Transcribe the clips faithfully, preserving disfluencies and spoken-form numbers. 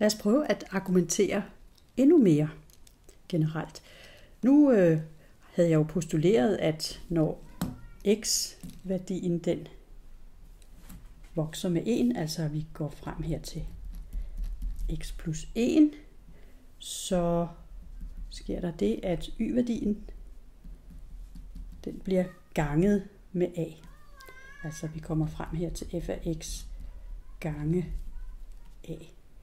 Lad os prøve at argumentere endnu mere generelt. Nu øh, havde jeg jo postuleret, at når x-værdien den vokser med en, altså vi går frem her til x plus en, så sker der det, at y-værdien den bliver ganget med a. Altså vi kommer frem her til f af x gange a.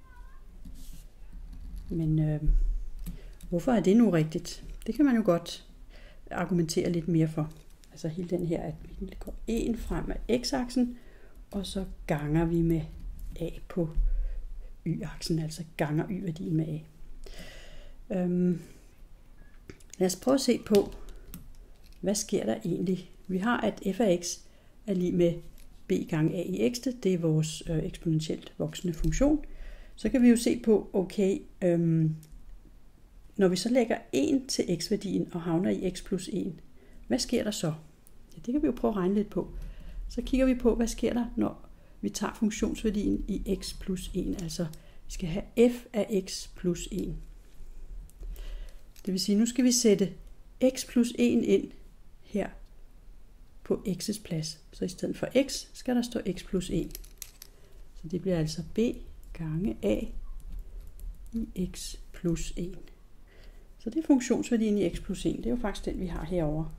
Men øh, hvorfor er det nu rigtigt? Det kan man jo godt argumentere lidt mere for. Altså hele den her, at vi går en frem af x-aksen, og så ganger vi med a på y-aksen, altså ganger y-værdien med a. Øhm, lad os prøve at se på, hvad sker der egentlig. Vi har, at f af x er lig med b gange a i x, det er vores øh, eksponentielt voksende funktion. Så kan vi jo se på, okay, øhm, når vi så lægger en til x-værdien og havner i x plus en, hvad sker der så? Ja, det kan vi jo prøve at regne lidt på. Så kigger vi på, hvad sker der, når vi tager funktionsværdien i x plus en. Altså, vi skal have f af x plus en. Det vil sige, nu skal vi sætte x plus en ind her på x's plads. Så i stedet for x skal der stå x plus en. Så det bliver altså b gange a i x plus en. Så det er funktionsværdien i x plus en. Det er jo faktisk den, vi har herovre.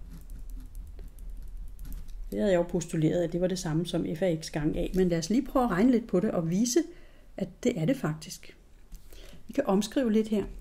Det havde jeg jo postuleret, at det var det samme som f af x gange a. Men lad os lige prøve at regne lidt på det og vise, at det er det faktisk. Vi kan omskrive lidt her.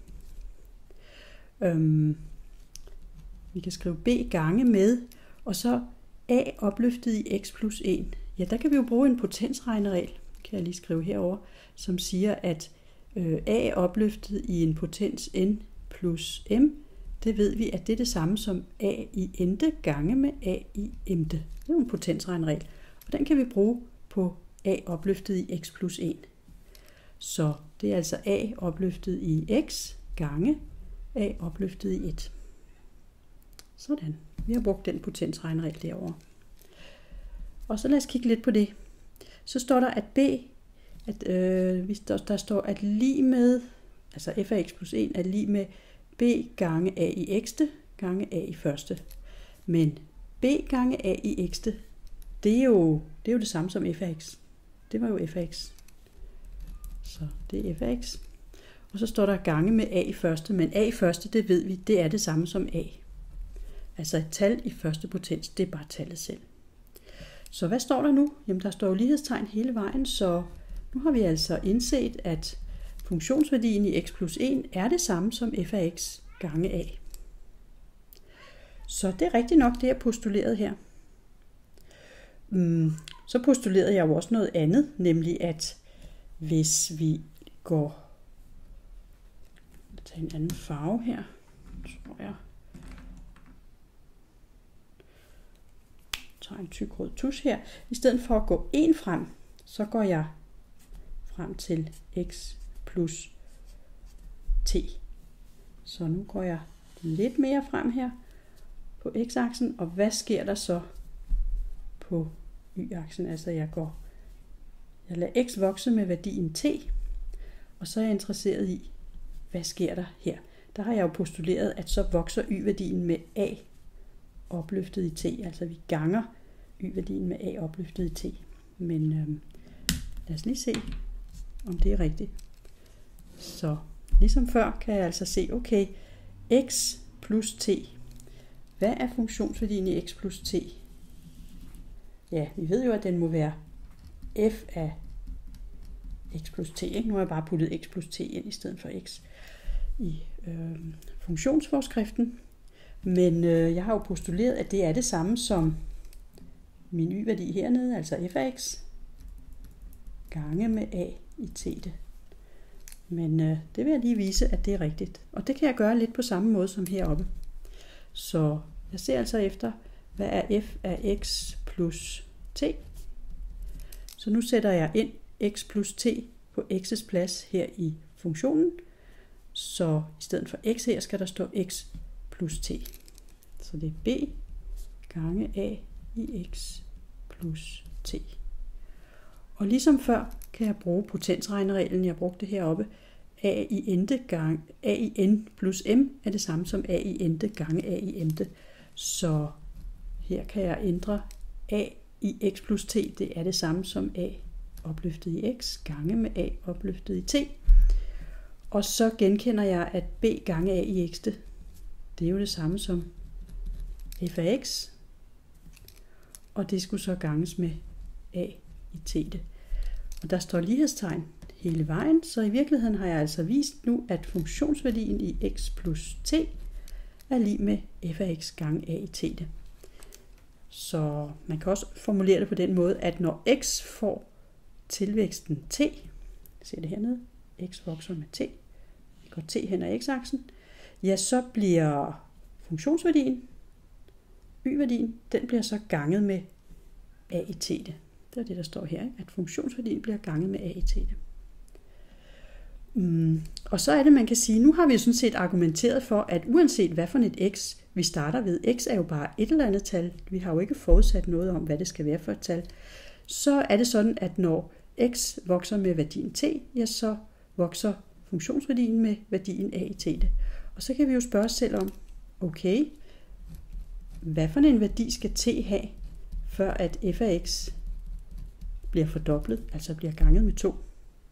Øhm, vi kan skrive b gange med, og så a opløftet i x plus en. Ja, der kan vi jo bruge en potensregneregel, kan jeg lige skrive herover, som siger, at øh, a opløftet i en potens n plus m, det ved vi, at det er det samme som a i ente gange med a i mte. Det er jo en potensregneregel, og den kan vi bruge på a opløftet i x plus en. Så det er altså a opløftet i x gange a opløftet i et. Sådan. Vi har brugt den potensregneregel derovre. Og så lad os kigge lidt på det. Så står der, at b, at, øh, der, der står, at lige med, altså f af x plus en er lige med b gange a i x'te gange a i første. Men b gange a i x'te, det er jo det, er jo det samme som f af x. Det var jo f af x. Så det er f af x. Og så står der gange med a i første, men a i første, det ved vi, det er det samme som a. Altså et tal i første potens, det er bare tallet selv. Så hvad står der nu? Jamen der står jo lighedstegn hele vejen, så nu har vi altså indset, at funktionsværdien i x plus en er det samme som f af x gange a. Så det er rigtigt nok, det jeg postuleret her. Så postulerede jeg jo også noget andet, nemlig at hvis vi går, jeg tager en anden farve her, tror jeg, tager en tyk rød tusch her, i stedet for at gå en frem, så går jeg frem til x plus t. Så nu går jeg lidt mere frem her på x-aksen, og hvad sker der så på y-aksen? Altså jeg går, jeg lader x vokse med værdien t, og så er jeg interesseret i, hvad sker der her? Der har jeg jo postuleret, at så vokser y-værdien med a opløftet i t, altså vi ganger y-værdien med a opløftet i t. Men øhm, lad os lige se, om det er rigtigt. Så ligesom før kan jeg altså se, okay, x plus t. Hvad er funktionsværdien i x plus t? Ja, vi ved jo, at den må være f af x plus t. Ikke? Nu har jeg bare puttet x plus t ind i stedet for x i øh, funktionsforskriften. Men øh, jeg har jo postuleret, at det er det samme som min y-værdi hernede, altså f af x, gange med a i t. Men øh, det vil jeg lige vise, at det er rigtigt. Og det kan jeg gøre lidt på samme måde som heroppe. Så jeg ser altså efter, hvad er f af x plus t. Så nu sætter jeg ind x plus t på x's plads her i funktionen. Så i stedet for x her skal der stå x plus t. Så det er b gange a i x plus t. Og ligesom før kan jeg bruge potensregnereglen, jeg brugte heroppe. A i ente gang A i n plus m er det samme som A i ente gange A i ente. Så her kan jeg ændre A i x plus t, det er det samme som A opløftet i x gange med A opløftet i t. Og så genkender jeg, at b gange A i x, det er jo det samme som f af x. Og det skulle så ganges med A i t. Og der står lighedstegn hele vejen, så i virkeligheden har jeg altså vist nu, at funktionsværdien i x plus t er lig med f af x gange A i t. Så man kan også formulere det på den måde, at når x får tilvæksten t, se det hernede, x vokser med t, vi går t hen ad x-aksen, ja, så bliver funktionsværdien, y-værdien, den bliver så ganget med A i t. Det er det, der står her, ikke? At funktionsværdien bliver ganget med A i t. Mm. Og så er det, man kan sige, nu har vi jo sådan set argumenteret for, at uanset hvad for et x vi starter ved, x er jo bare et eller andet tal, vi har jo ikke forudsat noget om, hvad det skal være for et tal, så er det sådan, at når x vokser med værdien t, ja, så vokser funktionsværdien med værdien A i t. Og så kan vi jo spørge os selv om, okay, hvad for en værdi skal t have, før at f af x bliver fordoblet, altså bliver ganget med to.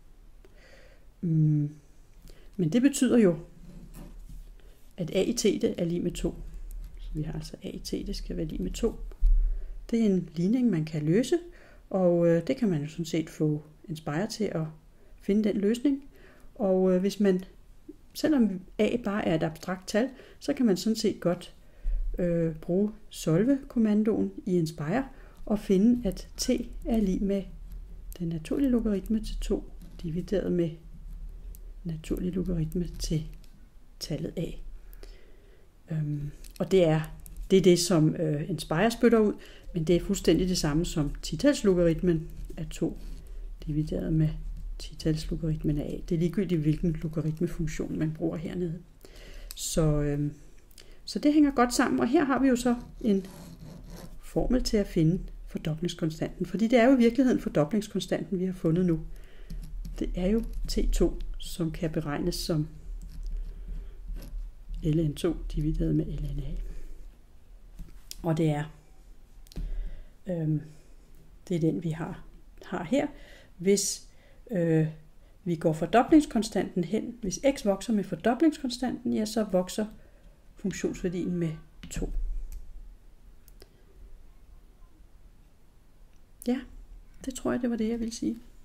Mm. Men det betyder jo, at A i t er lig med to. Så vi har altså A i t, det skal være lig med to. Det er en ligning, man kan løse, og øh, det kan man jo sådan set få en spejer til at finde den løsning. Og øh, hvis man, selvom A bare er et abstrakt tal, så kan man sådan set godt øh, bruge solve-kommandoen i en spejer og finde, at t er lig med den naturlige logaritme til to divideret med naturlig logaritme til tallet a. Øhm, og det er, det er det, som øh, en spejer spytter ud, men det er fuldstændig det samme som titalslogaritmen af to divideret med titalslogaritmen af a. Det er ligegyldigt, hvilken logaritmefunktion man bruger hernede. Så, øh, så det hænger godt sammen, og her har vi jo så en formel til at finde fordoblingskonstanten, fordi det er jo i virkeligheden fordoblingskonstanten, vi har fundet nu. Det er jo T to, som kan beregnes som ln to divideret med ln a. Og det er, øhm, det er den, vi har, har her. Hvis øh, vi går fordoblingskonstanten hen, hvis x vokser med fordoblingskonstanten, ja, så vokser funktionsværdien med to. Ja, det tror jeg, det var det, jeg ville sige.